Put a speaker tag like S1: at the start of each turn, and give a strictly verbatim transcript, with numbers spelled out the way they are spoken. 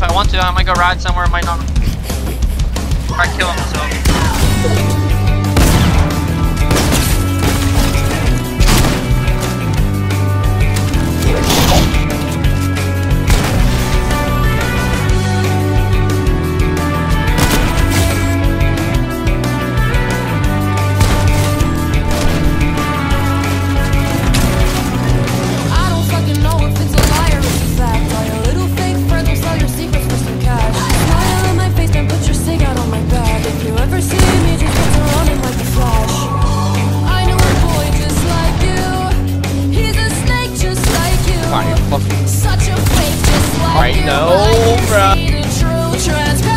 S1: if I want to. I might go ride somewhere, might not. Might kill himself.
S2: Such a fake, just like
S3: I know, bruh.